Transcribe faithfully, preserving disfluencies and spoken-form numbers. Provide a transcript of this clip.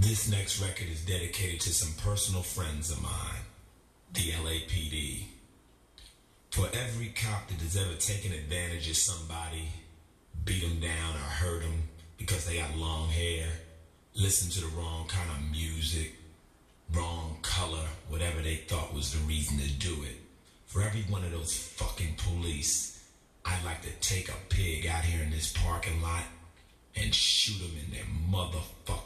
This next record is dedicated to some personal friends of mine, the L A P D. For every cop that has ever taken advantage of somebody, beat them down or hurt them because they got long hair, listened to the wrong kind of music, wrong color, whatever they thought was the reason to do it. For every one of those fucking police, I'd like to take a pig out here in this parking lot and shoot them in their motherfucking